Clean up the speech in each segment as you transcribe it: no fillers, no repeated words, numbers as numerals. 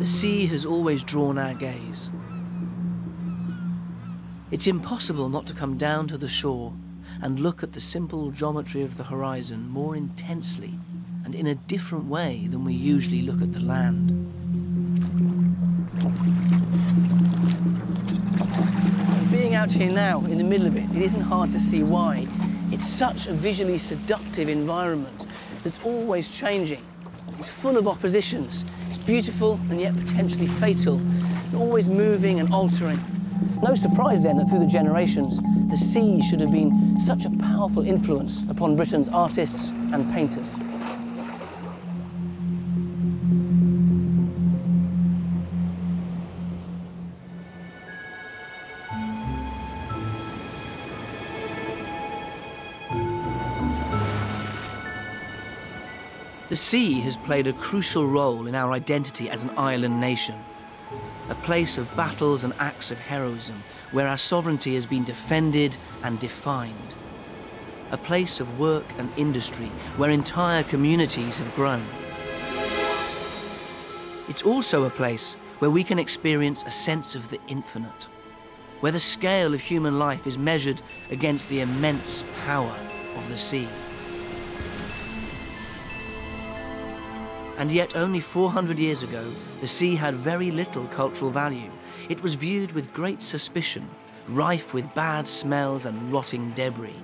The sea has always drawn our gaze. It's impossible not to come down to the shore and look at the simple geometry of the horizon more intensely and in a different way than we usually look at the land. Being out here now, in the middle of it, it isn't hard to see why. It's such a visually seductive environment that's always changing. It's full of oppositions. It's beautiful and yet potentially fatal, always moving and altering. No surprise then that through the generations, the sea should have been such a powerful influence upon Britain's artists and painters. The sea has played a crucial role in our identity as an island nation. A place of battles and acts of heroism, where our sovereignty has been defended and defined. A place of work and industry, where entire communities have grown. It's also a place where we can experience a sense of the infinite, where the scale of human life is measured against the immense power of the sea. And yet only 400 years ago, the sea had very little cultural value. It was viewed with great suspicion, rife with bad smells and rotting debris.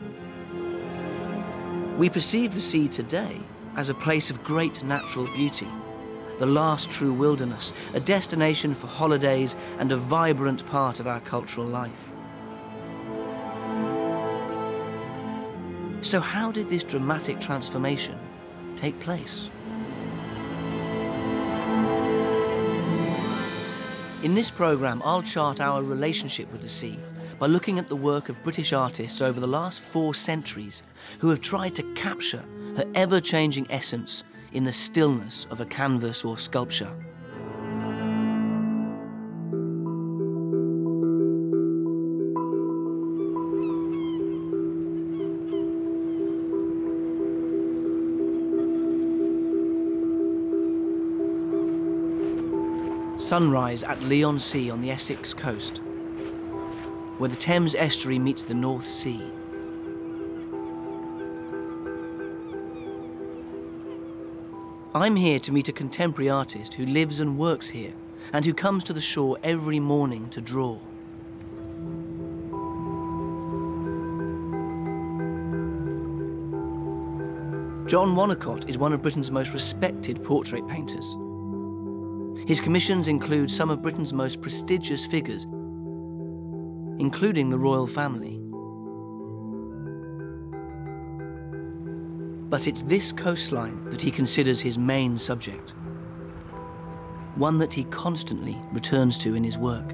We perceive the sea today as a place of great natural beauty, the last true wilderness, a destination for holidays and a vibrant part of our cultural life. So how did this dramatic transformation take place? In this programme, I'll chart our relationship with the sea by looking at the work of British artists over the last 4 centuries who have tried to capture her ever-changing essence in the stillness of a canvas or sculpture. Sunrise at Leigh-on-Sea on the Essex coast, where the Thames estuary meets the North Sea. I'm here to meet a contemporary artist who lives and works here and who comes to the shore every morning to draw. John Wonnacott is one of Britain's most respected portrait painters. His commissions include some of Britain's most prestigious figures, including the royal family. But it's this coastline that he considers his main subject, one that he constantly returns to in his work.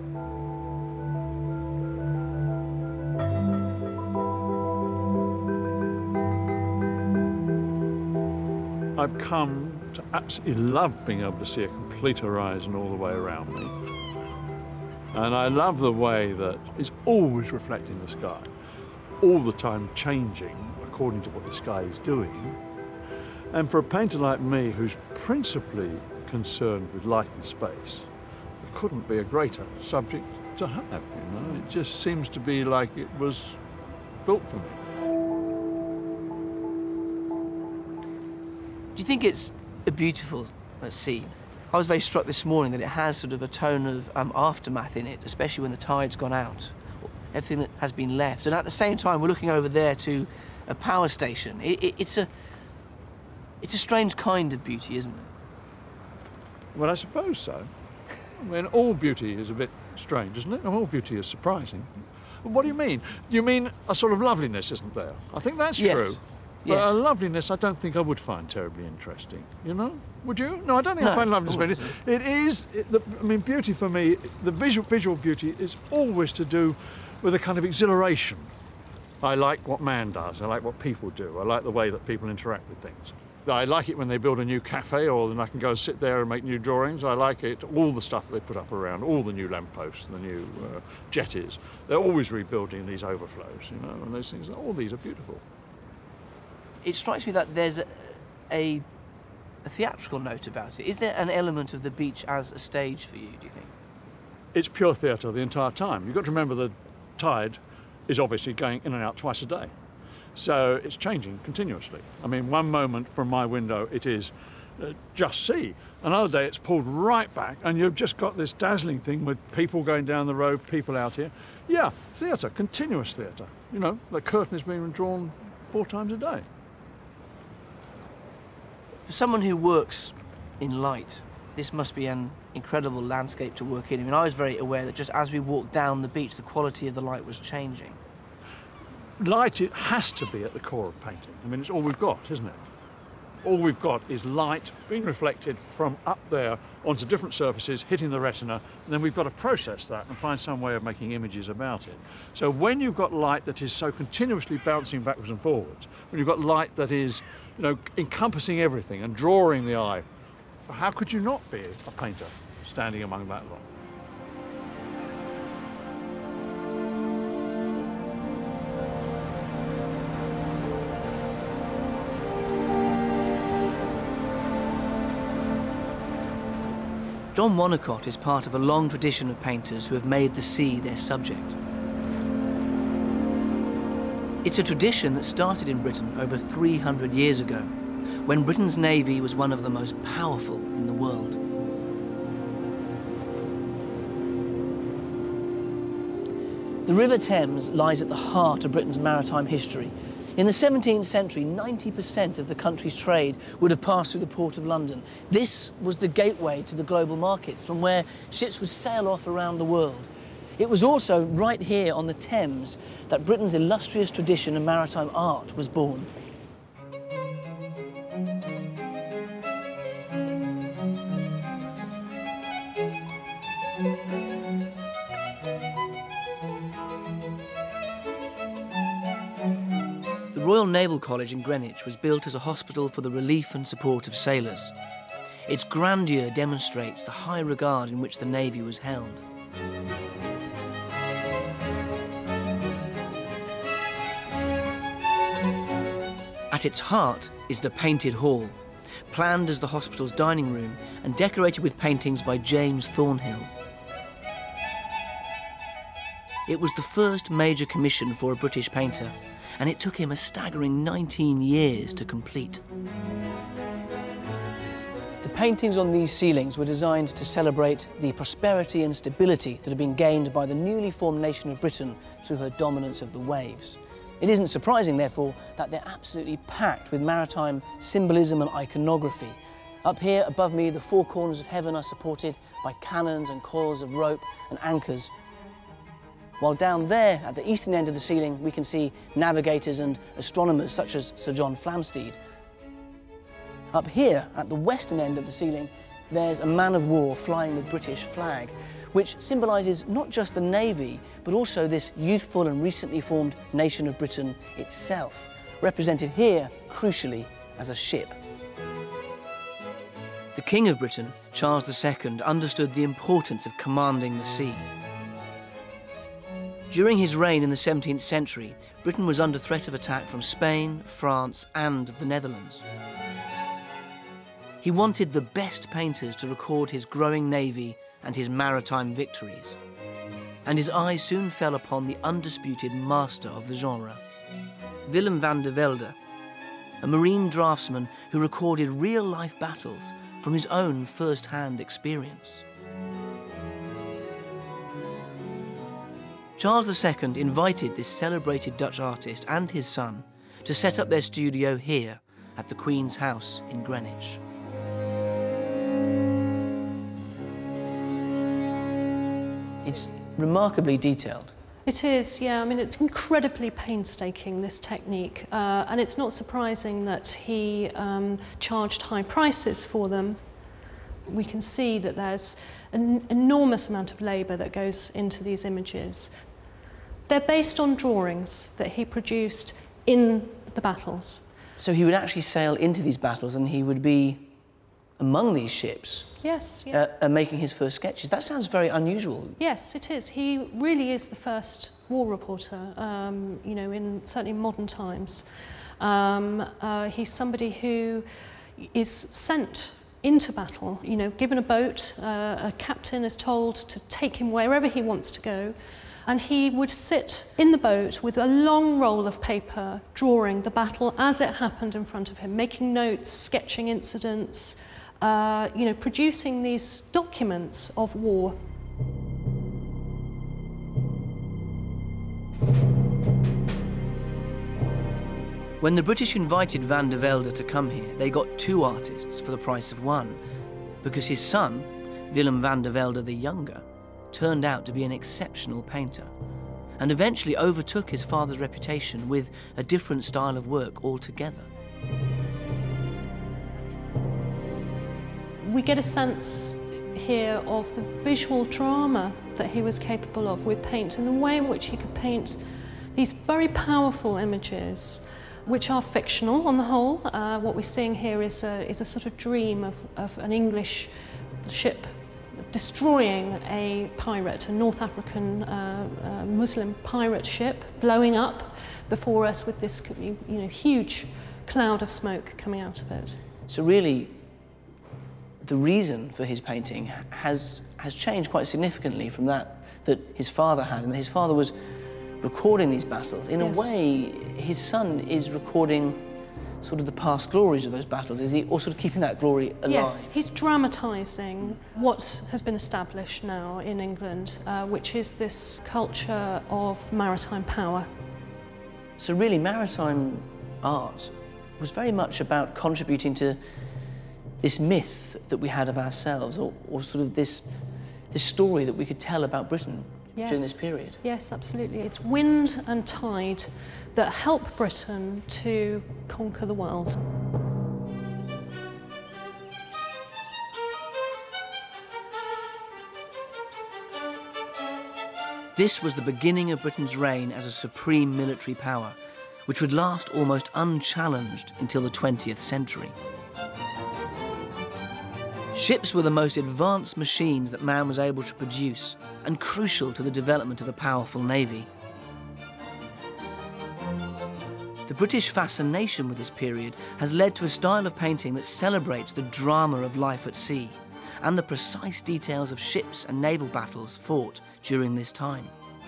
I've come to absolutely love being able to see a complete horizon all the way around me. And I love the way that it's always reflecting the sky, all the time changing according to what the sky is doing. And for a painter like me, who's principally concerned with light and space, it couldn't be a greater subject to have, you know? It just seems to be like it was built for me. Do you think it's a beautiful scene? I was very struck this morning that it has sort of a tone of aftermath in it, especially when the tide's gone out, everything that has been left. And at the same time, we're looking over there to a power station. It's a strange kind of beauty, isn't it? Well, I suppose so. I mean, all beauty is a bit strange, isn't it? All beauty is surprising. What do you mean? You mean a sort of loveliness, isn't there? I think that's true. But Yes. a loveliness I don't think I would find terribly interesting, you know? Would you? No, I don't think I find loveliness very interesting. It is, I mean, beauty for me, the visual beauty is always to do with a kind of exhilaration. I like what man does, I like what people do, I like the way that people interact with things. I like it when they build a new cafe, or then I can go and sit there and make new drawings. I like it, all the stuff they put up around, all the new lampposts, the new jetties. They're always rebuilding these overflows, you know, and those things, all these are beautiful. It strikes me that there's a a theatrical note about it. Is there an element of the beach as a stage for you, do you think? It's pure theatre the entire time. You've got to remember the tide is obviously going in and out twice a day. So it's changing continuously. I mean, one moment from my window it is just sea. Another day it's pulled right back and you've just got this dazzling thing with people going down the road, people out here. Yeah, theatre, continuous theatre. You know, the curtain is being drawn 4 times a day. For someone who works in light, this must be an incredible landscape to work in. I mean, I was very aware that just as we walked down the beach, the quality of the light was changing. Light, it has to be at the core of painting. I mean, it's all we've got, isn't it? All we've got is light being reflected from up there onto different surfaces, hitting the retina, and then we've got to process that and find some way of making images about it. So when you've got light that is so continuously bouncing backwards and forwards, when you've got light that is, you know, encompassing everything and drawing the eye, how could you not be a painter standing among that lot? John Wonnacott is part of a long tradition of painters who have made the sea their subject. It's a tradition that started in Britain over 300 years ago, when Britain's navy was one of the most powerful in the world. The River Thames lies at the heart of Britain's maritime history. In the 17th century, 90% of the country's trade would have passed through the Port of London. This was the gateway to the global markets, from where ships would sail off around the world. It was also right here on the Thames that Britain's illustrious tradition of maritime art was born. The Royal Naval College in Greenwich was built as a hospital for the relief and support of sailors. Its grandeur demonstrates the high regard in which the Navy was held. At its heart is the Painted Hall, planned as the hospital's dining room and decorated with paintings by James Thornhill. It was the first major commission for a British painter, and it took him a staggering 19 years to complete. The paintings on these ceilings were designed to celebrate the prosperity and stability that had been gained by the newly formed nation of Britain through her dominance of the waves. It isn't surprising, therefore, that they're absolutely packed with maritime symbolism and iconography. Up here, above me, the 4 corners of heaven are supported by cannons and coils of rope and anchors, while down there, at the eastern end of the ceiling, we can see navigators and astronomers such as Sir John Flamsteed. Up here, at the western end of the ceiling, there's a man of war flying the British flag, which symbolises not just the Navy, but also this youthful and recently formed nation of Britain itself, represented here, crucially, as a ship. The King of Britain, Charles II, understood the importance of commanding the sea. During his reign in the 17th century, Britain was under threat of attack from Spain, France, and the Netherlands. He wanted the best painters to record his growing navy and his maritime victories. And his eye soon fell upon the undisputed master of the genre, Willem van der Velde, a marine draftsman who recorded real-life battles from his own first-hand experience. Charles II invited this celebrated Dutch artist and his son to set up their studio here at the Queen's House in Greenwich. It's remarkably detailed. It is, yeah. I mean, it's incredibly painstaking, this technique, and it's not surprising that he charged high prices for them. We can see that there's an enormous amount of labour that goes into these images. They're based on drawings that he produced in the battles. So he would actually sail into these battles and he would be among these ships? Yes, yeah. Making his first sketches. That sounds very unusual. Yes, it is. He really is the first war reporter, you know, certainly in modern times. He's somebody who, is sent into battle, you know, given a boat, a captain is told to take him wherever he wants to go, and he would sit in the boat with a long roll of paper drawing the battle as it happened in front of him, making notes, sketching incidents, you know, producing these documents of war. When the British invited van der Velde to come here, they got 2 artists for the price of 1, because his son, Willem van der Velde the Younger, turned out to be an exceptional painter, and eventually overtook his father's reputation with a different style of work altogether. We get a sense here of the visual drama that he was capable of with paint, and the way in which he could paint these very powerful images, which are fictional on the whole. What we're seeing here is a sort of dream of an English ship destroying a pirate, a North African Muslim pirate ship, blowing up before us with this, you know, huge cloud of smoke coming out of it. So really, the reason for his painting has changed quite significantly from that his father had, and that his father was recording these battles. In Yes. a way, his son is recording sort of the past glories of those battles, is he? Or sort of keeping that glory alive? Yes, he's dramatising what has been established now in England, which is this culture of maritime power. So really, maritime art was very much about contributing to this myth that we had of ourselves, or sort of this story that we could tell about Britain. Yes. During this period. Yes, absolutely. It's wind and tide that help Britain to conquer the world. This was the beginning of Britain's reign as a supreme military power, which would last almost unchallenged until the 20th century. Ships were the most advanced machines that man was able to produce, and crucial to the development of a powerful navy. The British fascination with this period has led to a style of painting that celebrates the drama of life at sea and the precise details of ships and naval battles fought during this time.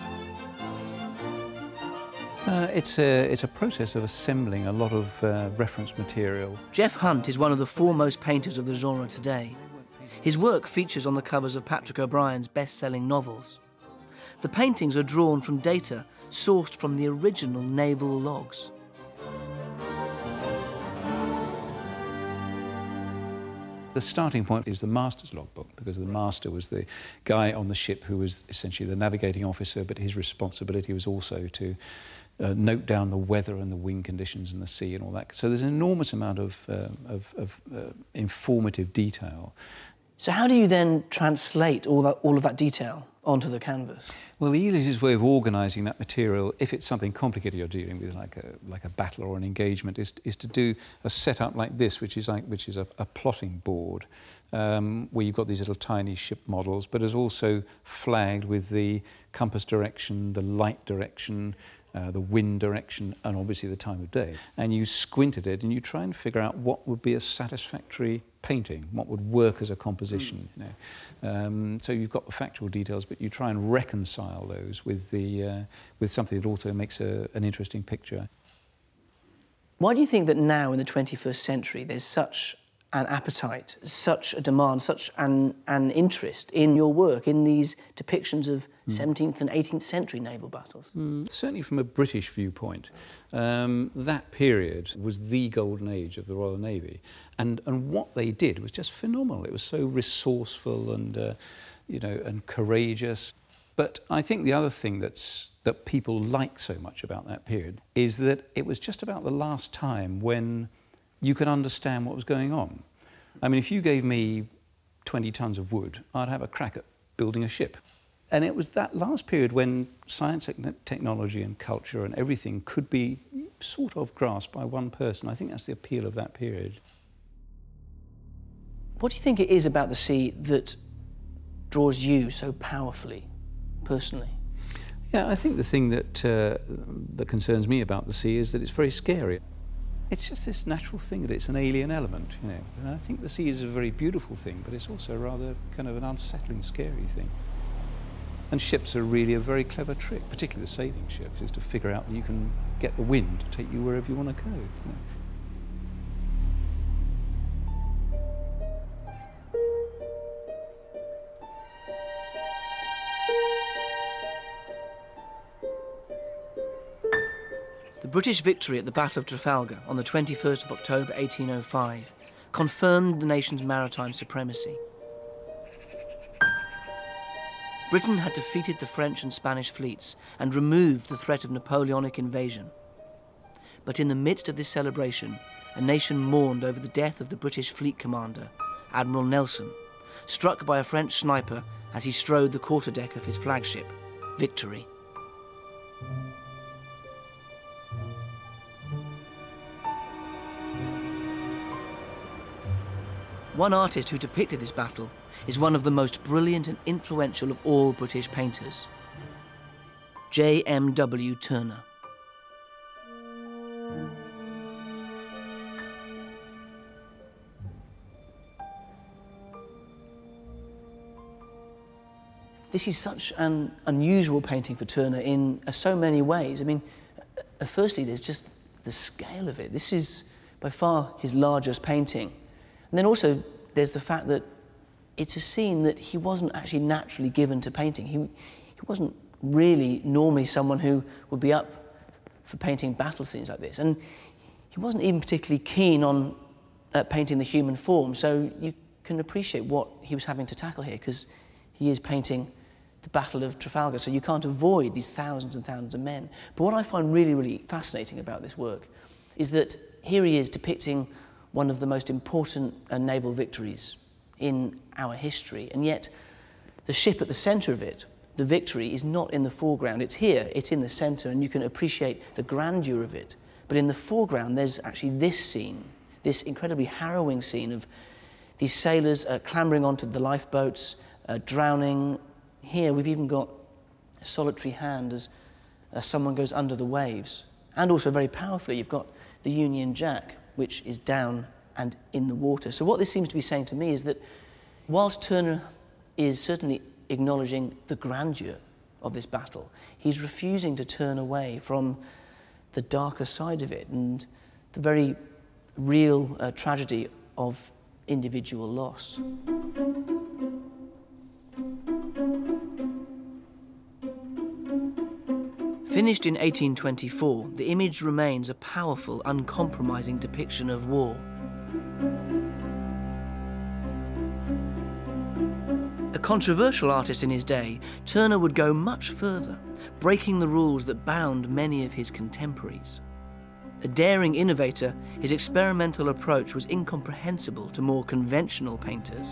It's a process of assembling a lot of reference material. Jeff Hunt is one of the foremost painters of the genre today. His work features on the covers of Patrick O'Brien's best-selling novels. The paintings are drawn from data sourced from the original naval logs. The starting point is the master's logbook, because the master was the guy on the ship who was essentially the navigating officer, but his responsibility was also to note down the weather and the wind conditions and the sea and all that. So there's an enormous amount of informative detail. So how do you then translate all of that detail onto the canvas? Well, the easiest way of organising that material, if it's something complicated you're dealing with, like a battle or an engagement, is to do a setup like this, which is a plotting board, where you've got these little tiny ship models, but is also flagged with the compass direction, the light direction, the wind direction, and obviously the time of day. And you squint at it and you try and figure out what would be a satisfactory painting, what would work as a composition. You know? So you've got the factual details, but you try and reconcile those with something that also makes an interesting picture. Why do you think that now in the 21st century there's such an appetite, such a demand, such an interest in your work, in these depictions of 17th and 18th century naval battles? Certainly from a British viewpoint, that period was the golden age of the Royal Navy, and what they did was just phenomenal. It was so resourceful and you know, and courageous. But I think the other thing that people like so much about that period is that it was just about the last time when you could understand what was going on. I mean, if you gave me 20 tons of wood, I'd have a crack at building a ship. And it was that last period when science, technology and culture and everything could be sort of grasped by one person. I think that's the appeal of that period. What do you think it is about the sea that draws you so powerfully, personally? Yeah, I think the thing that concerns me about the sea is that it's very scary. It's just this natural thing that it's an alien element, you know. And I think the sea is a very beautiful thing, but it's also rather kind of an unsettling, scary thing. And ships are really a very clever trick, particularly the sailing ships, is to figure out that you can get the wind to take you wherever you want to go. You know. The British victory at the Battle of Trafalgar on the 21st of October 1805 confirmed the nation's maritime supremacy. Britain had defeated the French and Spanish fleets and removed the threat of Napoleonic invasion. But in the midst of this celebration, a nation mourned over the death of the British fleet commander, Admiral Nelson, struck by a French sniper as he strode the quarterdeck of his flagship, Victory. One artist who depicted this battle is one of the most brilliant and influential of all British painters, J.M.W. Turner. This is such an unusual painting for Turner in so many ways. I mean, firstly, there's just the scale of it. This is by far his largest painting. And then also, there's the fact that it's a scene that he wasn't actually naturally given to painting. He wasn't really normally someone who would be up for painting battle scenes like this. And he wasn't even particularly keen on painting the human form. So you can appreciate what he was having to tackle here, because he is painting the Battle of Trafalgar, so you can't avoid these thousands and thousands of men. But what I find really, really fascinating about this work is that here he is depicting one of the most important naval victories in our history, and yet the ship at the centre of it, the Victory, is not in the foreground. It's here, it's in the centre, and you can appreciate the grandeur of it. But in the foreground, there's actually this scene, this incredibly harrowing scene of these sailors clambering onto the lifeboats, drowning. Here we've even got a solitary hand as someone goes under the waves. And also very powerfully, you've got the Union Jack, which is down and in the water. So what this seems to be saying to me is that whilst Turner is certainly acknowledging the grandeur of this battle, he's refusing to turn away from the darker side of it and the very real tragedy of individual loss. Finished in 1824, the image remains a powerful, uncompromising depiction of war. A controversial artist in his day, Turner would go much further, breaking the rules that bound many of his contemporaries. A daring innovator, his experimental approach was incomprehensible to more conventional painters.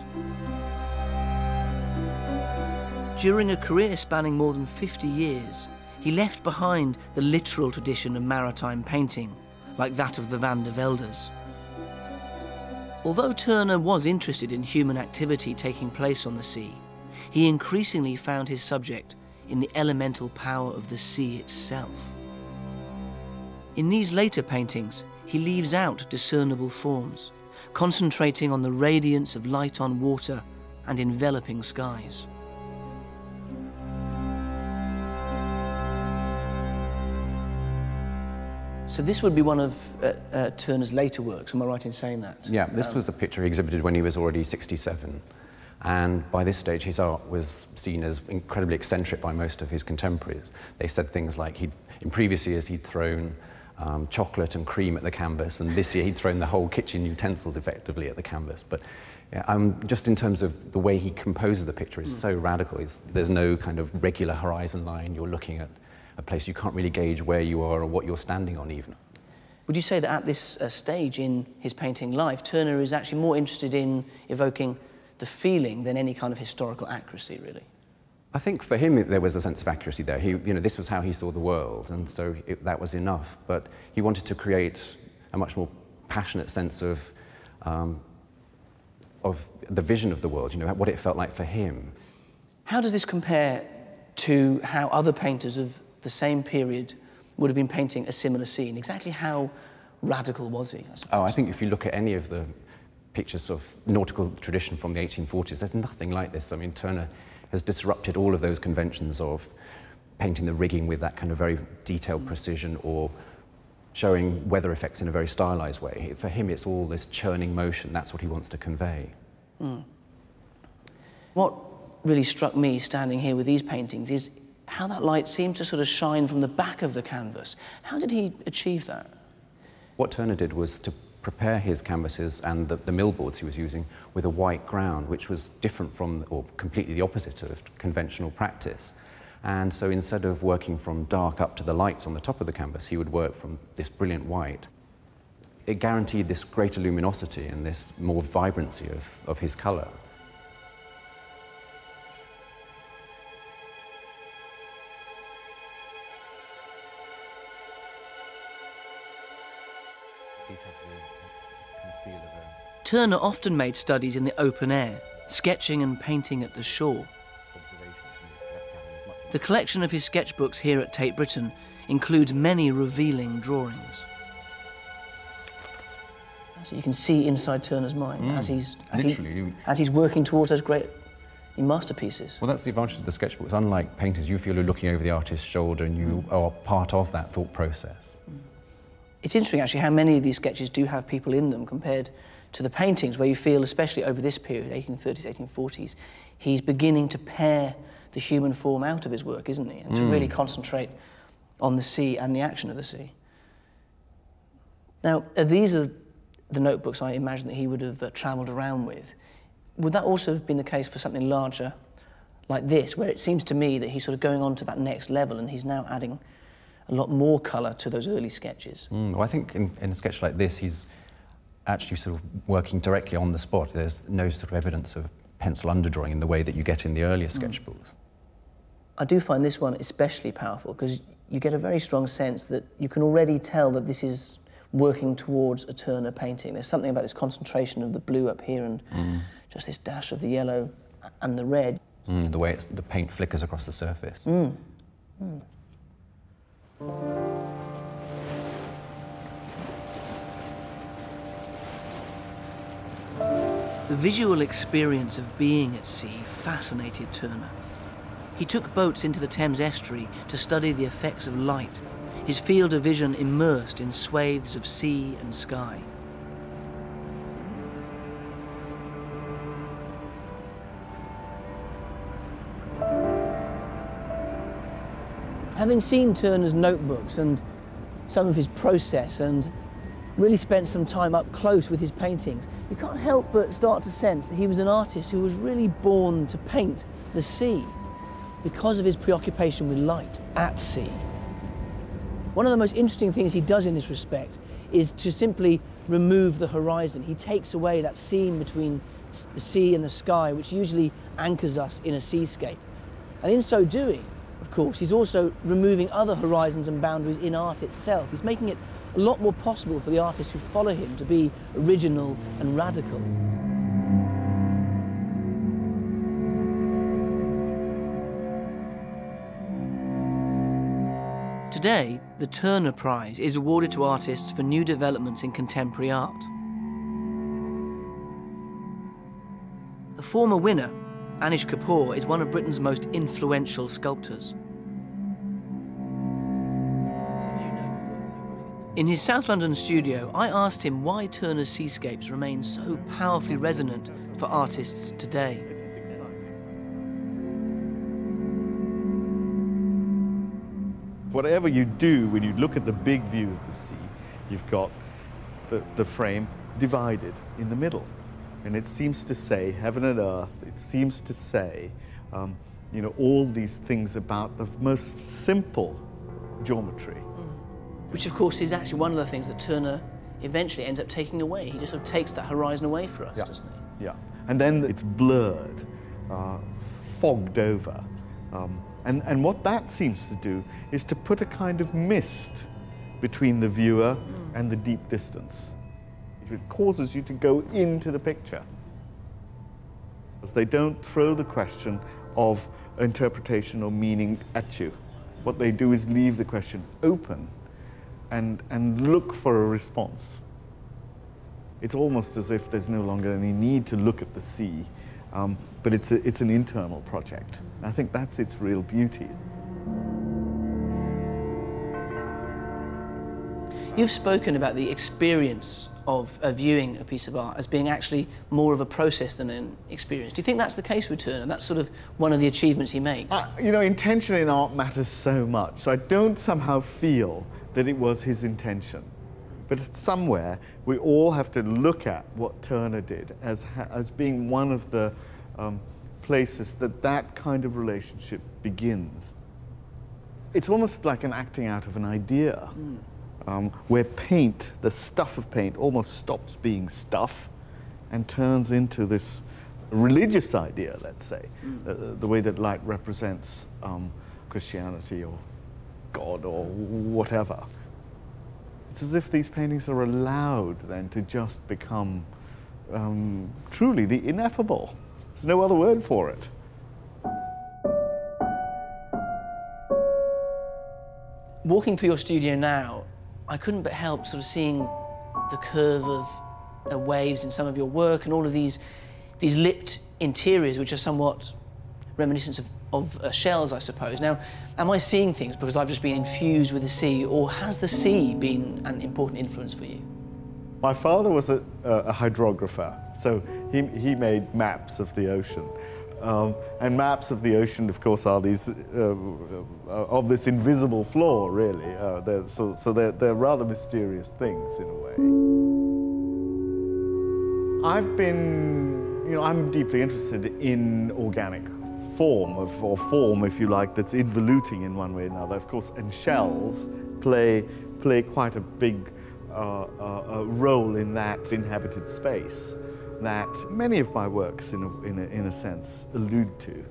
During a career spanning more than 50 years, he left behind the literal tradition of maritime painting, like that of the Van der Veldes. Although Turner was interested in human activity taking place on the sea, he increasingly found his subject in the elemental power of the sea itself. In these later paintings, he leaves out discernible forms, concentrating on the radiance of light on water and enveloping skies. So this would be one of Turner's later works, am I right in saying that? Yeah, this was a picture he exhibited when he was already 67. And by this stage, his art was seen as incredibly eccentric by most of his contemporaries. They said things like in previous years he'd thrown chocolate and cream at the canvas, and this year he'd thrown the whole kitchen utensils effectively at the canvas. But yeah, just in terms of the way he composes the picture is so radical. There's no kind of regular horizon line. You're looking at a place you can't really gauge where you are or what you're standing on even. Would you say that at this stage in his painting life, Turner is actually more interested in evoking the feeling than any kind of historical accuracy, really? I think for him there was a sense of accuracy there. This was how he saw the world, and so that was enough. But he wanted to create a much more passionate sense of the vision of the world, what it felt like for him. How does this compare to how other painters of the same period would have been painting a similar scene? Exactly how radical was he, I suppose? Oh, I think if you look at any of the pictures of nautical tradition from the 1840s, there's nothing like this. I mean, Turner has disrupted all of those conventions of painting the rigging with that kind of very detailed precision, or showing weather effects in a very stylized way. For him, it's all this churning motion. That's what he wants to convey. What really struck me standing here with these paintings is how that light seems to sort of shine from the back of the canvas. How did he achieve that? What Turner did was to prepare his canvases and the millboards he was using with a white ground, which was different from, or completely the opposite of, conventional practice. And so instead of working from dark up to the lights on the top of the canvas, he would work from this brilliant white. It guaranteed this greater luminosity and this more vibrancy of his colour. Turner often made studies in the open air, sketching and painting at the shore. The collection of his sketchbooks here at Tate Britain includes many revealing drawings. So you can see inside Turner's mind as he's working towards those great masterpieces. Well, that's the advantage of the sketchbooks. Unlike painters, you feel you're looking over the artist's shoulder and you are part of that thought process. It's interesting, actually, how many of these sketches do have people in them compared to the paintings, where you feel, especially over this period, 1830s, 1840s, he's beginning to pare the human form out of his work, isn't he? And to really concentrate on the sea and the action of the sea. Now, these are the notebooks I imagine that he would have travelled around with. Would that also have been the case for something larger like this, where it seems to me that he's sort of going on to that next level and he's now adding a lot more colour to those early sketches? Well, I think in a sketch like this, he's actually sort of working directly on the spot. There's no sort of evidence of pencil underdrawing in the way that you get in the earlier sketchbooks. I do find this one especially powerful because you get a very strong sense that you can already tell that this is working towards a Turner painting. There's something about this concentration of the blue up here and just this dash of the yellow and the red. The way the paint flickers across the surface. The visual experience of being at sea fascinated Turner. He took boats into the Thames estuary to study the effects of light, his field of vision immersed in swathes of sea and sky. Having seen Turner's notebooks and some of his process and really spent some time up close with his paintings, you can't help but start to sense that he was an artist who was really born to paint the sea because of his preoccupation with light at sea. One of the most interesting things he does in this respect is to simply remove the horizon. He takes away that seam between the sea and the sky, which usually anchors us in a seascape. And in so doing, of course, he's also removing other horizons and boundaries in art itself. He's making it a lot more possible for the artists who follow him to be original and radical. Today, the Turner Prize is awarded to artists for new developments in contemporary art. The former winner, Anish Kapoor, is one of Britain's most influential sculptors. In his South London studio, I asked him why Turner's seascapes remain so powerfully resonant for artists today. Whatever you do when you look at the big view of the sea, you've got the frame divided in the middle. And it seems to say heaven and earth, it seems to say, you know, all these things about the most simple geometry. Which, of course, is actually one of the things that Turner eventually ends up taking away. He just sort of takes that horizon away for us, doesn't he? Yeah. And then it's blurred, fogged over. And what that seems to do is to put a kind of mist between the viewer and the deep distance. It causes you to go into the picture. Because they don't throw the question of interpretation or meaning at you. What they do is leave the question open and look for a response. It's almost as if there's no longer any need to look at the sea, but it's an internal project. I think that's its real beauty. You've spoken about the experience of viewing a piece of art as being actually more of a process than an experience. Do you think that's the case with Turner? That's sort of one of the achievements he makes? You know, intention in art matters so much, so I don't somehow feel that it was his intention. But somewhere, we all have to look at what Turner did as being one of the places that kind of relationship begins. It's almost like an acting out of an idea, where paint, the stuff of paint, almost stops being stuff and turns into this religious idea, let's say, the way that light represents Christianity or God or whatever. It's as if these paintings are allowed then to just become truly the ineffable. There's no other word for it. Walking through your studio now, I couldn't but help sort of seeing the curve of waves in some of your work and all of these lipped interiors, which are somewhat reminiscent of shells, I suppose. Now, am I seeing things because I've just been infused with the sea, or has the sea been an important influence for you? My father was a hydrographer, so he made maps of the ocean. And maps of the ocean, of course, are these of this invisible floor, really. They're rather mysterious things in a way. I'm deeply interested in organic form, or form, if you like, that's involuting in one way or another, of course, and shells play quite a big role in that inhabited space that many of my works, in a sense, allude to.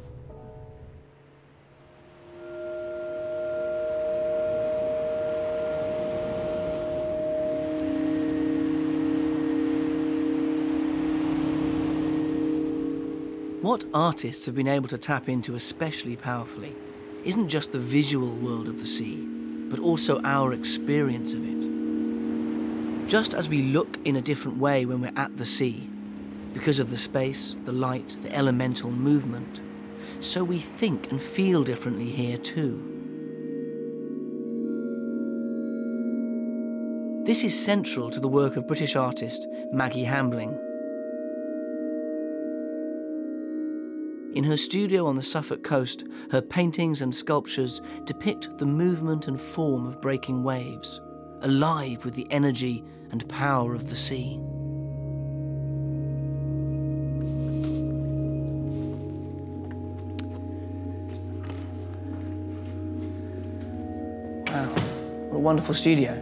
What artists have been able to tap into especially powerfully isn't just the visual world of the sea, but also our experience of it. Just as we look in a different way when we're at the sea, because of the space, the light, the elemental movement, so we think and feel differently here too. This is central to the work of British artist Maggie Hambling. In her studio on the Suffolk coast, her paintings and sculptures depict the movement and form of breaking waves, alive with the energy and power of the sea. Wow, what a wonderful studio.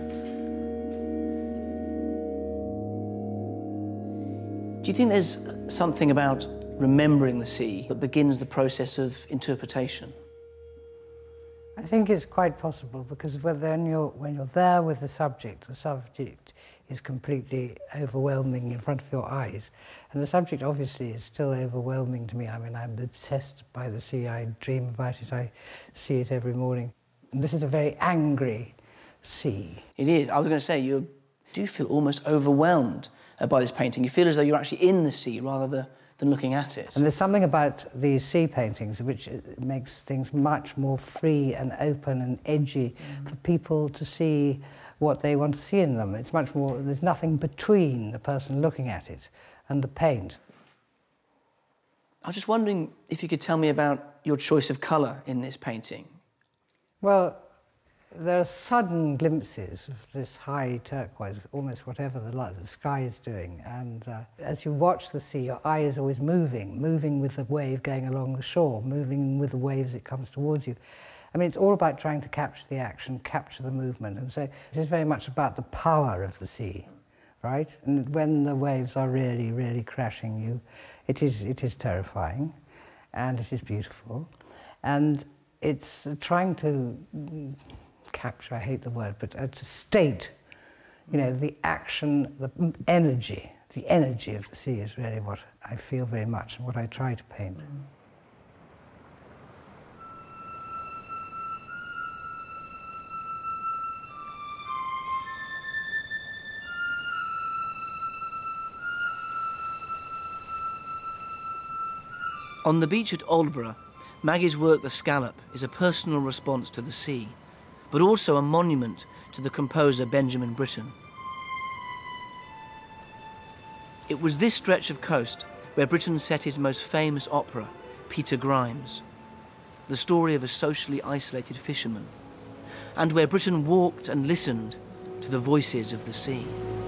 Do you think there's something about remembering the sea that begins the process of interpretation? I think it's quite possible, because when you're there with the subject is completely overwhelming in front of your eyes. And the subject obviously is still overwhelming to me. I mean, I'm obsessed by the sea. I dream about it. I see it every morning. And this is a very angry sea. It is. I was going to say, you do feel almost overwhelmed by this painting. You feel as though you're actually in the sea rather than looking at it. And there's something about these sea paintings which makes things much more free and open and edgy for people to see what they want to see in them. It's much more, there's nothing between the person looking at it and the paint. I was just wondering if you could tell me about your choice of colour in this painting. Well, there are sudden glimpses of this high turquoise, almost whatever the sky is doing. And as you watch the sea, your eye is always moving with the wave going along the shore, moving with the waves as it comes towards you. I mean, it's all about trying to capture the action, capture the movement. And so this is very much about the power of the sea, right? And when the waves are really, really crashing you, it is terrifying, and it is beautiful. And it's trying to capture, I hate the word, but to state, you know, the action, the energy of the sea is really what I feel very much and what I try to paint. On the beach at Aldborough, Maggie's work The Scallop is a personal response to the sea, but also a monument to the composer Benjamin Britten. It was this stretch of coast where Britten set his most famous opera, Peter Grimes, the story of a socially isolated fisherman, and where Britten walked and listened to the voices of the sea.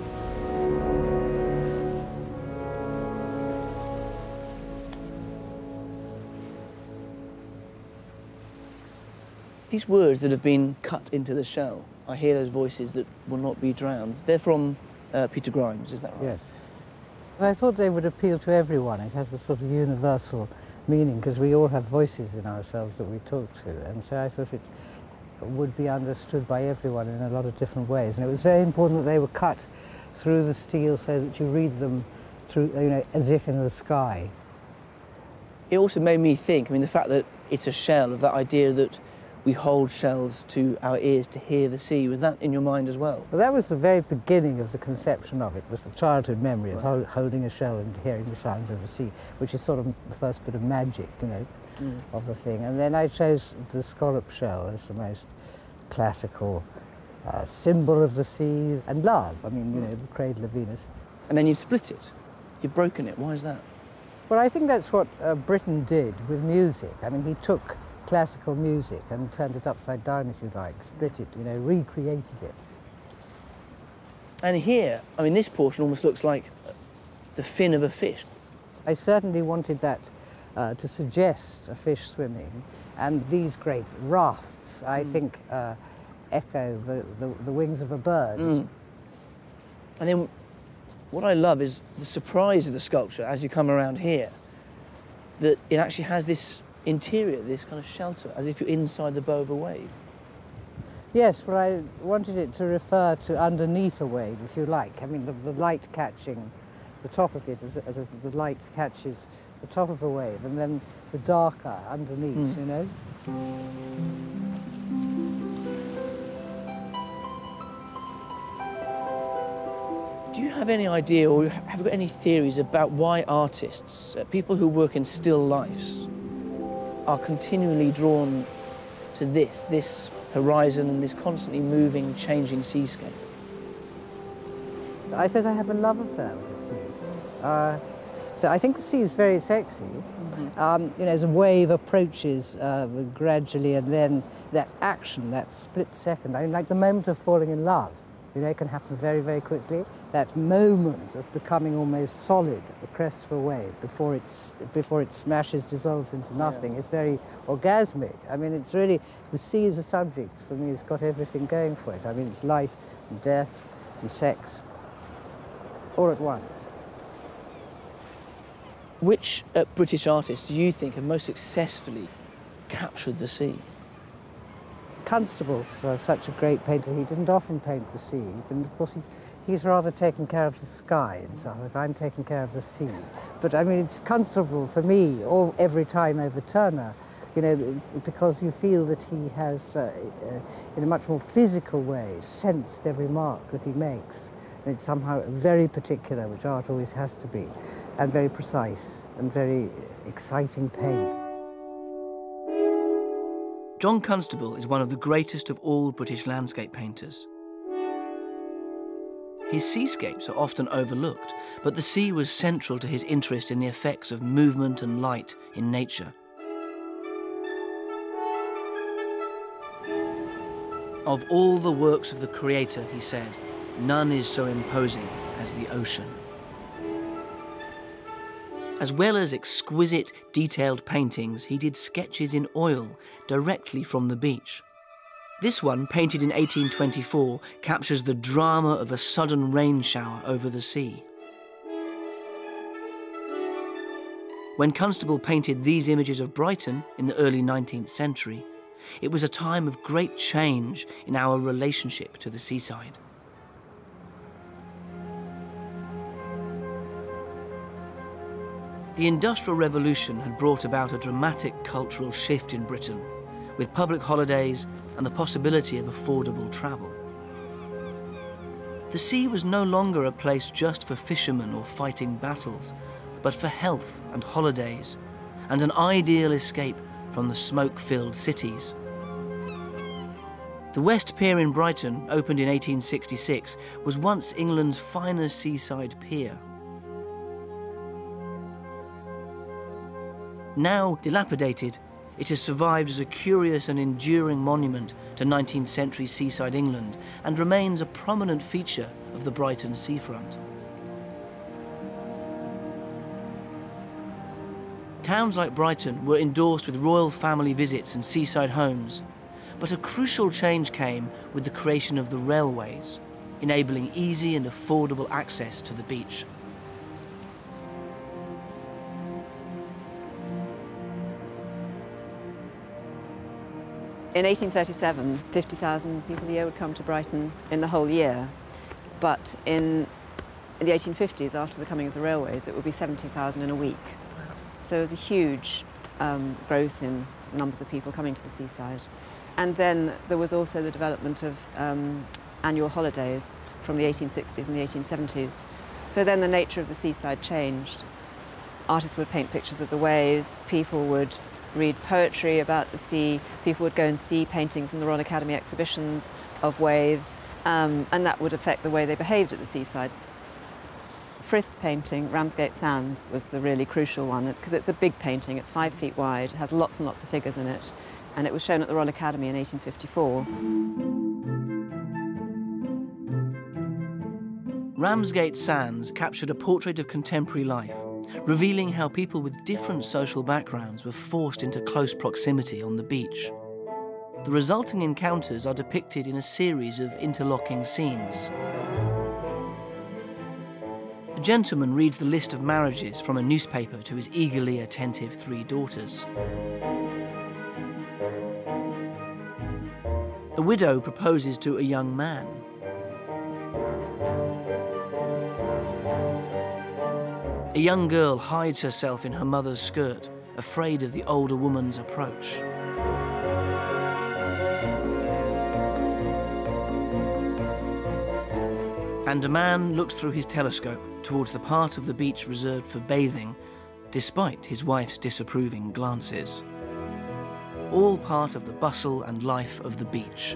These words that have been cut into the shell, I hear those voices that will not be drowned. They're from Peter Grimes, is that right? Yes. I thought they would appeal to everyone. It has a sort of universal meaning because we all have voices in ourselves that we talk to, and so I thought it would be understood by everyone in a lot of different ways. And it was very important that they were cut through the steel so that you read them through, you know, as if in the sky. It also made me think, I mean, the fact that it's a shell, of that idea that we hold shells to our ears to hear the sea. Was that in your mind as well? Well, that was the very beginning of the conception of it, was the childhood memory of holding a shell and hearing the sounds of the sea, which is sort of the first bit of magic, you know, of the thing. And then I chose the scallop shell as the most classical symbol of the sea and love. I mean, you know, the cradle of Venus. And then you've split it. You've broken it. Why is that? Well, I think that's what Britten did with music. I mean, he took classical music and turned it upside down, if you like, split it, you know, recreated it. And here, I mean, this portion almost looks like the fin of a fish. I certainly wanted that to suggest a fish swimming, and these great rafts, I think, echo the wings of a bird. And then what I love is the surprise of the sculpture as you come around here, that it actually has this interior, this kind of shelter, as if you're inside the bow of a wave. Yes, well, I wanted it to refer to underneath a wave, if you like. I mean, the light catching the top of it as the light catches the top of a wave, and then the darker underneath, you know? Do you have any idea, or have you got any theories about why artists, people who work in still lifes, are continually drawn to this horizon and this constantly moving, changing seascape? I suppose I have a love affair with the sea. So I think the sea is very sexy. You know, as a wave approaches gradually, and then that action, that split second, I mean, like the moment of falling in love, you know, it can happen very, very quickly. That moment of becoming almost solid at the crest of a wave before it smashes, dissolves into nothing, is very orgasmic. I mean, it's really, the sea as a subject, for me, has got everything going for it. I mean, it's life and death and sex, all at once. Which British artists do you think have most successfully captured the sea? Constable's such a great painter. He didn't often paint the sea, but of course he's rather taken care of the sky and so on. I'm taking care of the sea. But I mean, it's Constable for me, or every time over Turner, you know, because you feel that he has, in a much more physical way, sensed every mark that he makes. And it's somehow very particular, which art always has to be, and very precise and very exciting paint. John Constable is one of the greatest of all British landscape painters. His seascapes are often overlooked, but the sea was central to his interest in the effects of movement and light in nature. Of all the works of the Creator, he said, none is so imposing as the ocean. As well as exquisite, detailed paintings, he did sketches in oil directly from the beach. This one, painted in 1824, captures the drama of a sudden rain shower over the sea. When Constable painted these images of Brighton in the early 19th century, it was a time of great change in our relationship to the seaside. The Industrial Revolution had brought about a dramatic cultural shift in Britain, with public holidays and the possibility of affordable travel. The sea was no longer a place just for fishermen or fighting battles, but for health and holidays, and an ideal escape from the smoke-filled cities. The West Pier in Brighton, opened in 1866, was once England's finest seaside pier. Now dilapidated, it has survived as a curious and enduring monument to 19th century seaside England and remains a prominent feature of the Brighton seafront. Towns like Brighton were endorsed with royal family visits and seaside homes, but a crucial change came with the creation of the railways, enabling easy and affordable access to the beach. In 1837, 50,000 people a year would come to Brighton in the whole year, but in the 1850s, after the coming of the railways, it would be 70,000 in a week. So there was a huge growth in numbers of people coming to the seaside. And then there was also the development of annual holidays from the 1860s and the 1870s. So then the nature of the seaside changed. Artists would paint pictures of the waves, people would read poetry about the sea, people would go and see paintings in the Royal Academy exhibitions of waves, and that would affect the way they behaved at the seaside. Frith's painting, Ramsgate Sands, was the really crucial one, because it's a big painting, it's 5 feet wide, it has lots and lots of figures in it, and it was shown at the Royal Academy in 1854. Ramsgate Sands captured a portrait of contemporary life, revealing how people with different social backgrounds were forced into close proximity on the beach. The resulting encounters are depicted in a series of interlocking scenes. A gentleman reads the list of marriages from a newspaper to his eagerly attentive 3 daughters. A widow proposes to a young man. A young girl hides herself in her mother's skirt, afraid of the older woman's approach. And a man looks through his telescope towards the part of the beach reserved for bathing, despite his wife's disapproving glances. All part of the bustle and life of the beach.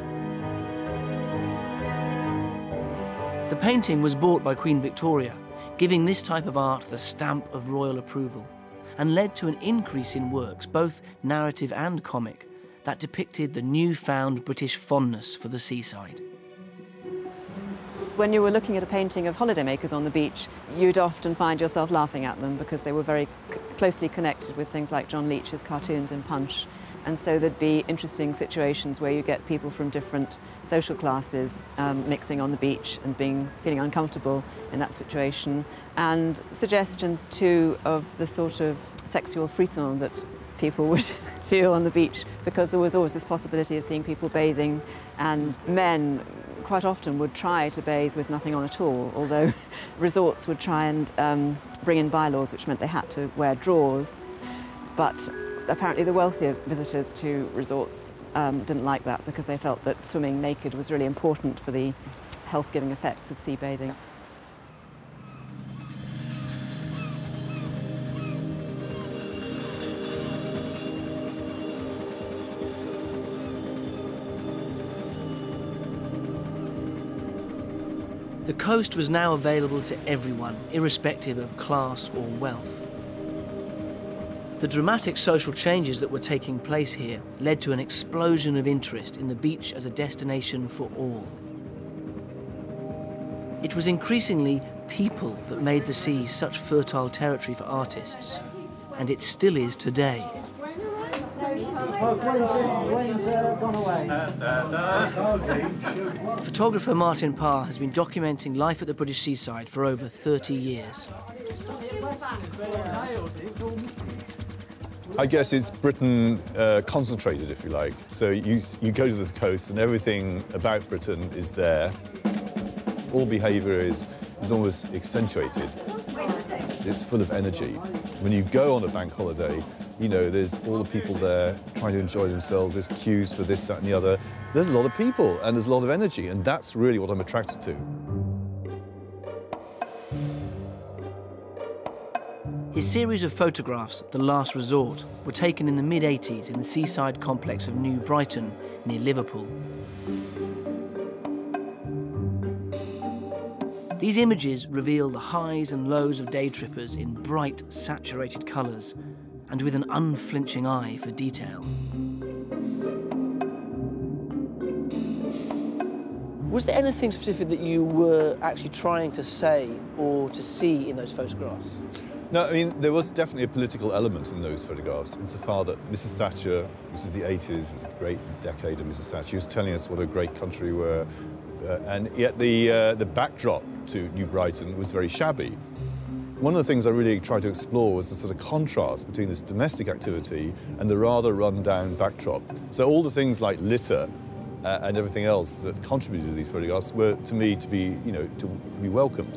The painting was bought by Queen Victoria, giving this type of art the stamp of royal approval, and led to an increase in works, both narrative and comic, that depicted the newfound British fondness for the seaside. When you were looking at a painting of holidaymakers on the beach, you'd often find yourself laughing at them because they were very closely connected with things like John Leech's cartoons in Punch. And so there'd be interesting situations where you get people from different social classes mixing on the beach and feeling uncomfortable in that situation. And suggestions too of the sort of sexual frisson that people would feel on the beach, because there was always this possibility of seeing people bathing, and men quite often would try to bathe with nothing on at all, although resorts would try and bring in bylaws which meant they had to wear drawers. But apparently the wealthier visitors to resorts didn't like that, because they felt that swimming naked was really important for the health-giving effects of sea bathing. The coast was now available to everyone, irrespective of class or wealth. The dramatic social changes that were taking place here led to an explosion of interest in the beach as a destination for all. It was increasingly people that made the sea such fertile territory for artists, and it still is today. Photographer Martin Parr has been documenting life at the British seaside for over 30 years. I guess it's Britain concentrated, if you like. So you go to the coast and everything about Britain is there. All behaviour is almost accentuated. It's full of energy. When you go on a bank holiday, you know, there's all the people there trying to enjoy themselves. There's queues for this, that and the other. There's a lot of people and there's a lot of energy, and that's really what I'm attracted to. His series of photographs, The Last Resort, were taken in the mid-80s in the seaside complex of New Brighton, near Liverpool. These images reveal the highs and lows of day trippers in bright, saturated colours and with an unflinching eye for detail. Was there anything specific that you were actually trying to say or to see in those photographs? No, I mean, there was definitely a political element in those photographs, insofar that Mrs. Thatcher, this is the 80s, it's a great decade of Mrs. Thatcher, she was telling us what a great country we were, and yet the backdrop to New Brighton was very shabby. One of the things I really tried to explore was the sort of contrast between this domestic activity and the rather run-down backdrop. So all the things like litter and everything else that contributed to these photographs were, to me, to be, you know, to be welcomed.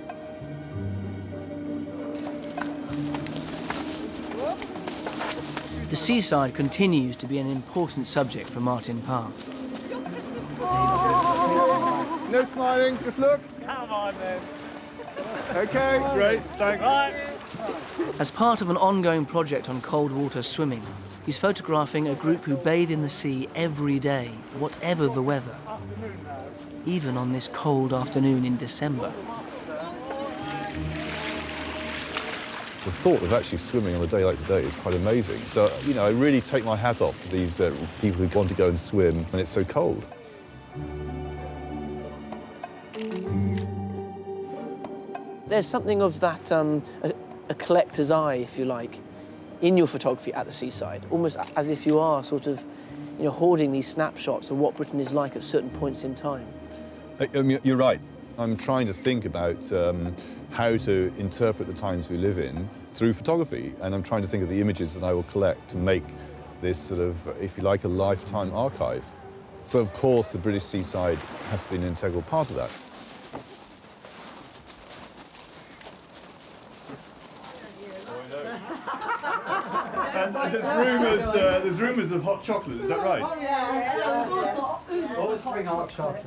The seaside continues to be an important subject for Martin Parr. No smiling, just look. Come on, then. Okay, great, thanks. Right. As part of an ongoing project on cold water swimming, he's photographing a group who bathe in the sea every day, whatever the weather, even on this cold afternoon in December. The thought of actually swimming on a day like today is quite amazing. So, you know, I really take my hat off to these people who want to go and swim when it's so cold. There's something of that, a collector's eye, if you like, in your photography at the seaside, almost as if you are sort of, you know, hoarding these snapshots of what Britain is like at certain points in time. I mean, you're right. I'm trying to think about how to interpret the times we live in through photography, and I'm trying to think of the images that I will collect to make this sort of, if you like, a lifetime archive. So, of course, the British seaside has to be an integral part of that. And there's rumours of hot chocolate, is that right? Oh, yeah. Always bring hot chocolate.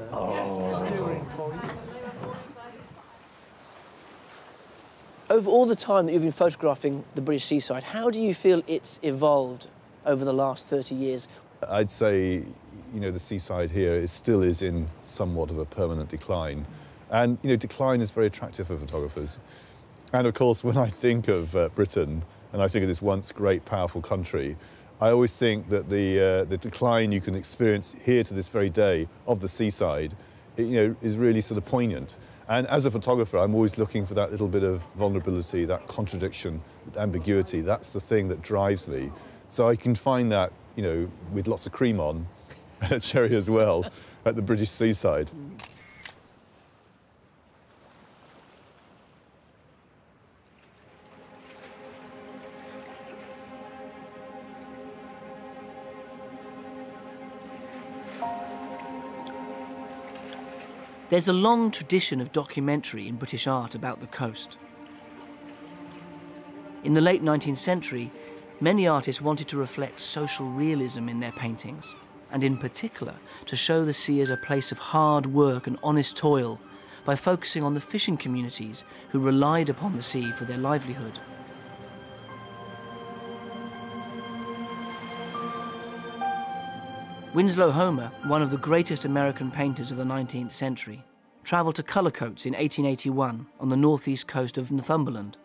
Over all the time that you've been photographing the British seaside, how do you feel it's evolved over the last 30 years? I'd say, you know, the seaside here still is in somewhat of a permanent decline. And, you know, decline is very attractive for photographers. And, of course, when I think of Britain, and I think of this once great, powerful country, I always think that the decline you can experience here to this very day of the seaside, you know, is really sort of poignant. And as a photographer, I'm always looking for that little bit of vulnerability, that contradiction, that ambiguity. That's the thing that drives me. So I can find that, you know, with lots of cream on, and a cherry as well, at the British seaside. There's a long tradition of documentary in British art about the coast. In the late 19th century, many artists wanted to reflect social realism in their paintings, and in particular, to show the sea as a place of hard work and honest toil by focusing on the fishing communities who relied upon the sea for their livelihood. Winslow Homer, one of the greatest American painters of the 19th century, travelled to Cullercoats in 1881 on the northeast coast of Northumberland.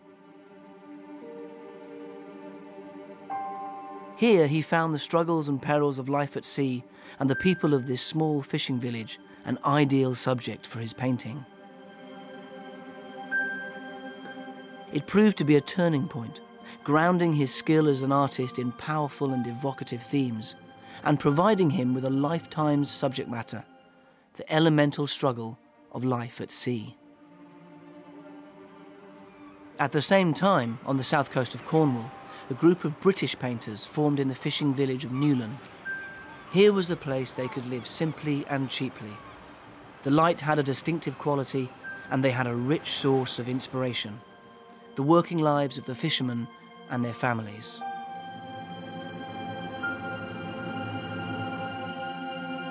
Here he found the struggles and perils of life at sea and the people of this small fishing village an ideal subject for his painting. It proved to be a turning point, grounding his skill as an artist in powerful and evocative themes, and providing him with a lifetime's subject matter, the elemental struggle of life at sea. At the same time, on the south coast of Cornwall, a group of British painters formed in the fishing village of Newlyn. Here was a place they could live simply and cheaply. The light had a distinctive quality, and they had a rich source of inspiration: the working lives of the fishermen and their families.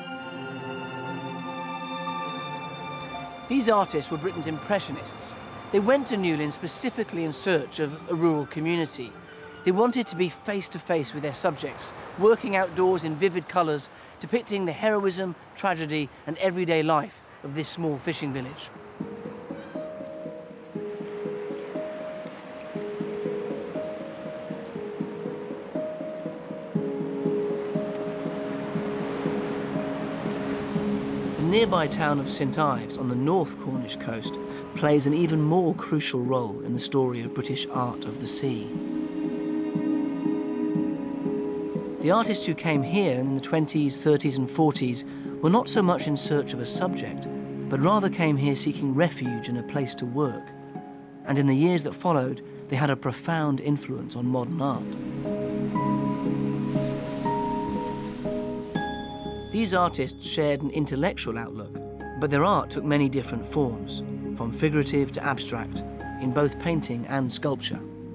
These artists were Britain's impressionists, They went to Newlyn specifically in search of a rural community. They wanted to be face to face with their subjects, working outdoors in vivid colours, depicting the heroism, tragedy and everyday life of this small fishing village. The nearby town of St Ives on the North Cornish coast plays an even more crucial role in the story of British art of the sea. The artists who came here in the 20s, 30s and 40s were not so much in search of a subject, but rather came here seeking refuge and a place to work. And in the years that followed, they had a profound influence on modern art. These artists shared an intellectual outlook, but their art took many different forms, from figurative to abstract, in both painting and sculpture.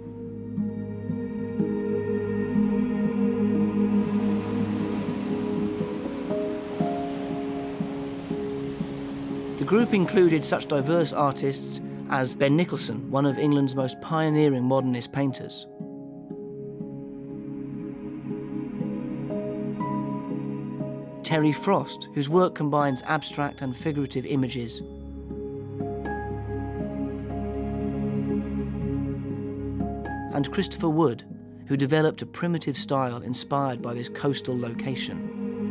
The group included such diverse artists as Ben Nicholson, one of England's most pioneering modernist painters. Terry Frost, whose work combines abstract and figurative images. And Christopher Wood, who developed a primitive style inspired by this coastal location.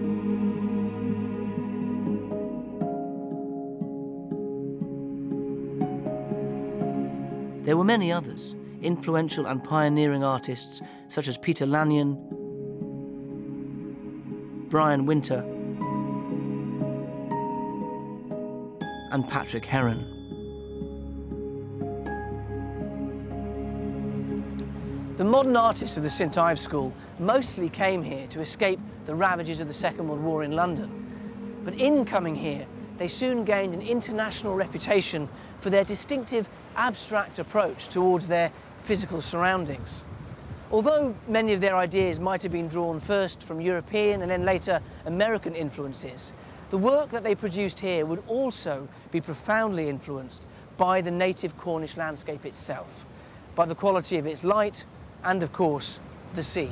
There were many others, influential and pioneering artists such as Peter Lanyon, Brian Winter, and Patrick Heron. The modern artists of the St Ives School mostly came here to escape the ravages of the Second World War in London. But in coming here, they soon gained an international reputation for their distinctive abstract approach towards their physical surroundings. Although many of their ideas might have been drawn first from European and then later American influences, the work that they produced here would also be profoundly influenced by the native Cornish landscape itself, by the quality of its light and, of course, the sea.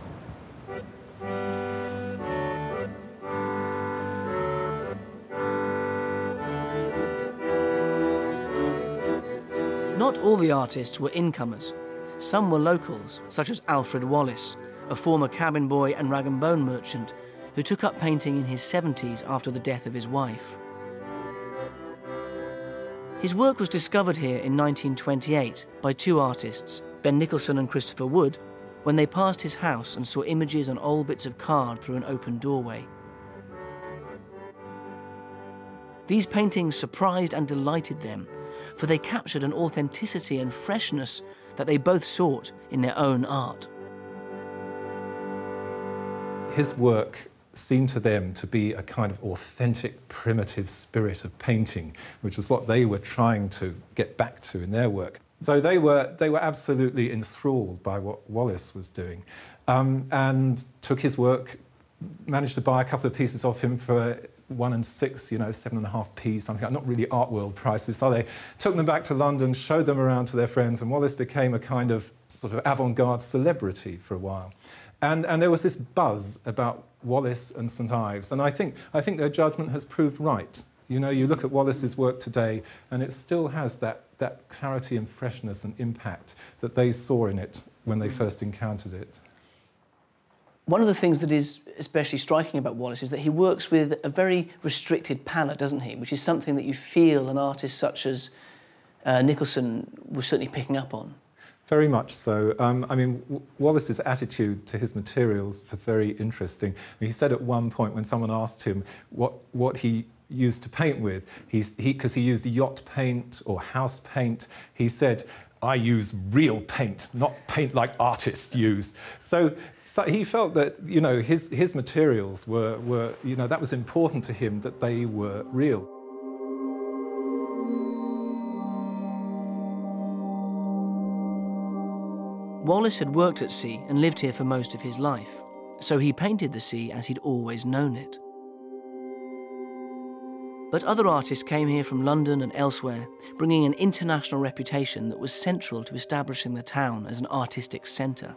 Not all the artists were incomers. Some were locals, such as Alfred Wallace, a former cabin boy and rag and bone merchant who took up painting in his 70s after the death of his wife. His work was discovered here in 1928 by two artists, Ben Nicholson and Christopher Wood, when they passed his house and saw images on old bits of card through an open doorway. These paintings surprised and delighted them, for they captured an authenticity and freshness that they both sought in their own art. His work seemed to them to be a kind of authentic, primitive spirit of painting, which was what they were trying to get back to in their work. So they were absolutely enthralled by what Wallace was doing, and took his work, managed to buy a couple of pieces of him for 1 and 6, 7.5p, something like, not really art world prices. So they took them back to London, showed them around to their friends, and Wallace became a kind of sort of avant-garde celebrity for a while. And there was this buzz about Wallace and St Ives, and I think their judgment has proved right. You look at Wallace's work today, and it still has that clarity and freshness and impact that they saw in it when they first encountered it. One of the things that is especially striking about Wallace is that he works with a very restricted palette, doesn't he? Which is something that you feel an artist such as Nicholson was certainly picking up on. Very much so. I mean, Wallace's attitude to his materials was very interesting. He said at one point when someone asked him what he used to paint with, because he used yacht paint or house paint, he said, "I use real paint, not paint like artists use." So he felt that, his materials were, that was important to him, that they were real. Wallace had worked at sea and lived here for most of his life, so he painted the sea as he'd always known it. But other artists came here from London and elsewhere, bringing an international reputation that was central to establishing the town as an artistic centre.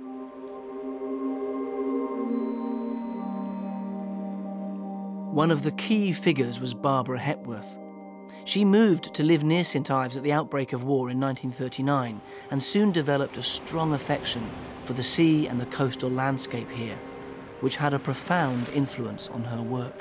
One of the key figures was Barbara Hepworth. She moved to live near St Ives at the outbreak of war in 1939 and soon developed a strong affection for the sea and the coastal landscape here, which had a profound influence on her work.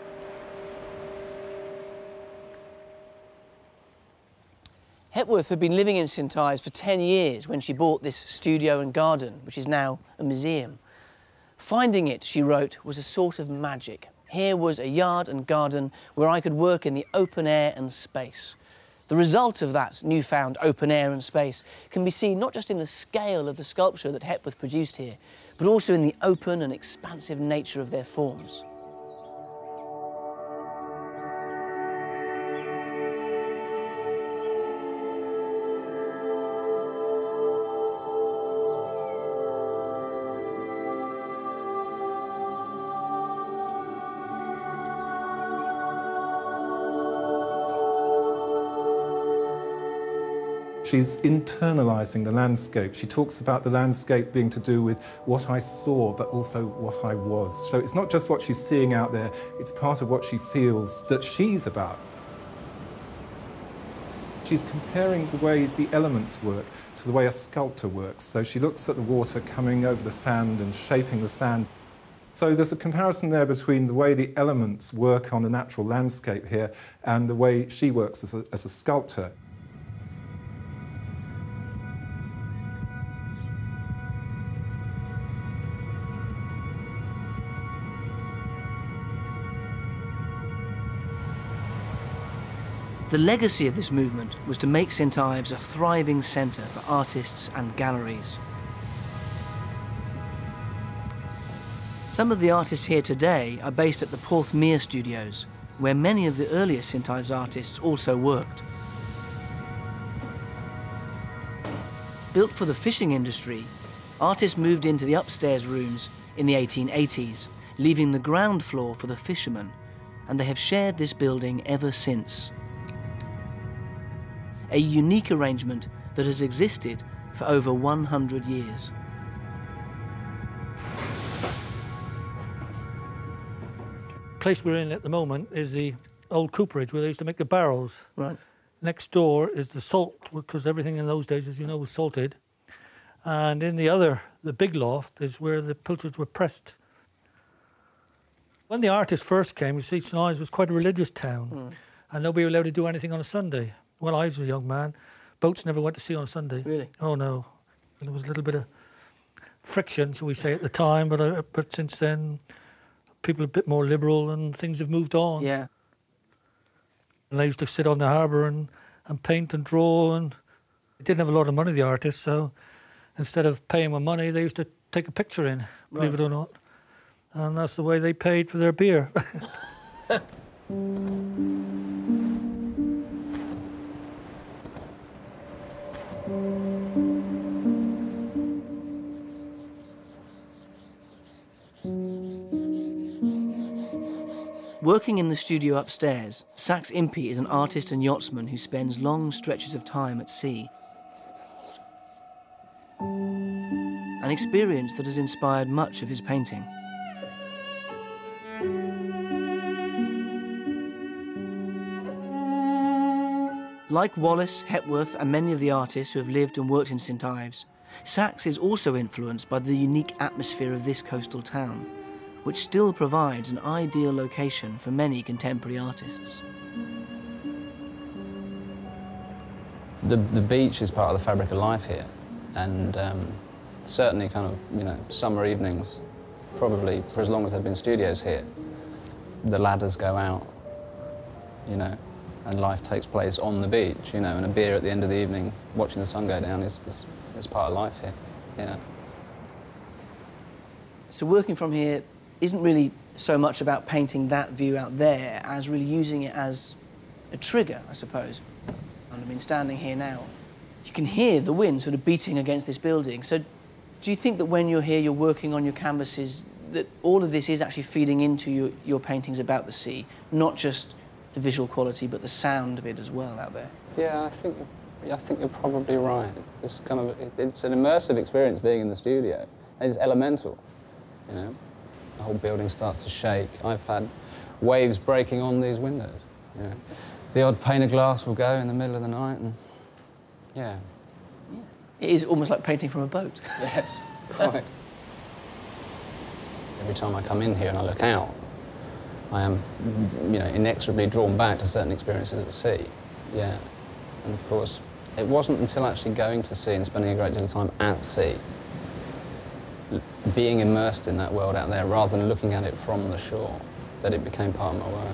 Hepworth had been living in St Ives for 10 years when she bought this studio and garden, which is now a museum. Finding it, she wrote, was a sort of magic. Here was a yard and garden where I could work in the open air and space. The result of that newfound open air and space can be seen not just in the scale of the sculpture that Hepworth produced here, but also in the open and expansive nature of their forms. She's internalising the landscape. She talks about the landscape being to do with what I saw, but also what I was. So it's not just what she's seeing out there, it's part of what she feels that she's about. She's comparing the way the elements work to the way a sculptor works. So she looks at the water coming over the sand and shaping the sand. So there's a comparison there between the way the elements work on the natural landscape here and the way she works as a sculptor. The legacy of this movement was to make St Ives a thriving centre for artists and galleries. Some of the artists here today are based at the Porthmeor Studios, where many of the earlier St Ives artists also worked. Built for the fishing industry, artists moved into the upstairs rooms in the 1880s, leaving the ground floor for the fishermen, and they have shared this building ever since. A unique arrangement that has existed for over 100 years. The place we're in at the moment is the old cooperage where they used to make the barrels. Right. Next door is the salt, because everything in those days, as you know, was salted. And in the big loft, is where the pilchards were pressed. When the artists first came, you see, St Ives was quite a religious town, and nobody was allowed to do anything on a Sunday. When I was a young man, boats never went to sea on a Sunday. Really? Oh, no. And there was a little bit of friction, shall we say, at the time, but since then, people are a bit more liberal and things have moved on. Yeah. And they used to sit on the harbour and paint and draw, and they didn't have a lot of money, the artists, so instead of paying them money, they used to take a picture in, believe it or not. And that's the way they paid for their beer. Working in the studio upstairs, Sax Impey is an artist and yachtsman who spends long stretches of time at sea. An experience that has inspired much of his painting. Like Wallace, Hepworth and many of the artists who have lived and worked in St Ives, Sax is also influenced by the unique atmosphere of this coastal town, which still provides an ideal location for many contemporary artists. The beach is part of the fabric of life here, and certainly kind of, you know, summer evenings, probably for as long as there have been studios here, the ladders go out, you know, and life takes place on the beach, you know, and a beer at the end of the evening, watching the sun go down is part of life here, yeah. So working from here isn't really so much about painting that view out there as really using it as a trigger, I suppose. And I mean, standing here now, you can hear the wind sort of beating against this building. So do you think that when you're here, you're working on your canvases, that all of this is actually feeding into your paintings about the sea, not just the visual quality, but the sound of it as well out there. Yeah, I think you're probably right. It's it's an immersive experience being in the studio. It's elemental, you know. The whole building starts to shake. I've had waves breaking on these windows, you know. The odd pane of glass will go in the middle of the night, and yeah. It is almost like painting from a boat. Yes, right. Every time I come in here and I look out, I am, you know, inexorably drawn back to certain experiences at the sea. Yeah, and of course, it wasn't until actually going to sea and spending a great deal of time at sea, being immersed in that world out there rather than looking at it from the shore, that it became part of my work.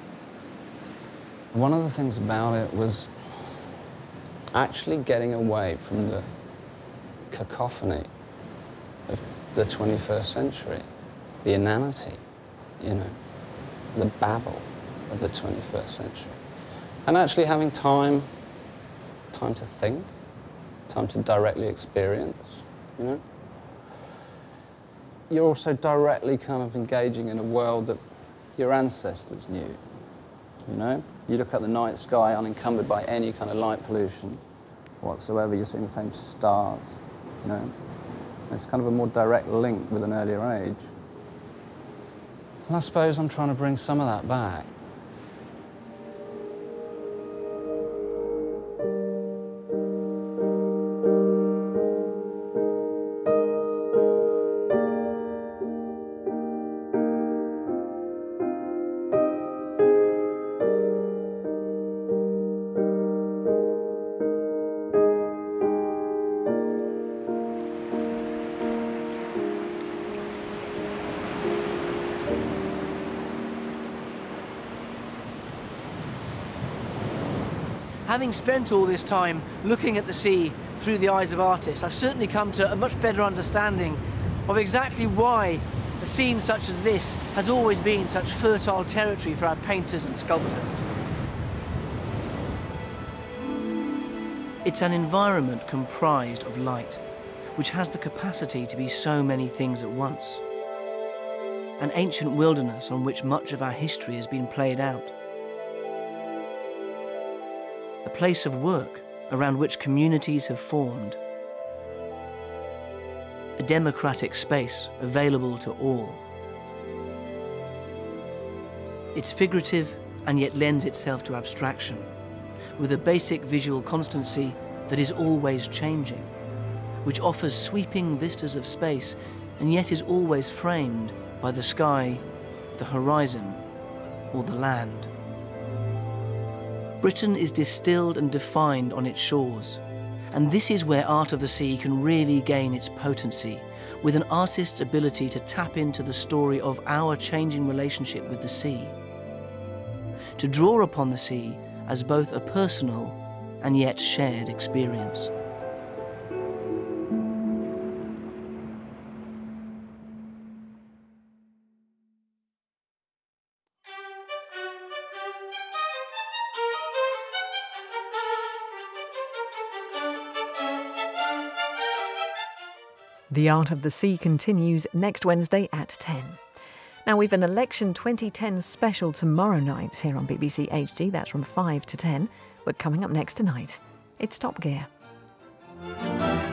One of the things about it was actually getting away from the cacophony of the 21st century, the inanity, you know, the babble of the 21st century. And actually having time to think, time to directly experience, you know. You're also directly kind of engaging in a world that your ancestors knew, you know. You look at the night sky unencumbered by any kind of light pollution whatsoever, you're seeing the same stars, you know. It's kind of a more direct link with an earlier age. And I suppose I'm trying to bring some of that back. Having spent all this time looking at the sea through the eyes of artists, I've certainly come to a much better understanding of exactly why a scene such as this has always been such fertile territory for our painters and sculptors. It's an environment comprised of light, which has the capacity to be so many things at once. An ancient wilderness on which much of our history has been played out. A place of work around which communities have formed. A democratic space available to all. It's figurative and yet lends itself to abstraction, with a basic visual constancy that is always changing, which offers sweeping vistas of space and yet is always framed by the sky, the horizon, or the land. Britain is distilled and defined on its shores, and this is where art of the sea can really gain its potency, with an artist's ability to tap into the story of our changing relationship with the sea, to draw upon the sea as both a personal and yet shared experience. The Art of the Sea continues next Wednesday at 10. Now, we've an Election 2010 special tomorrow night here on BBC HD. That's from 5 to 10. But coming up next tonight, it's Top Gear.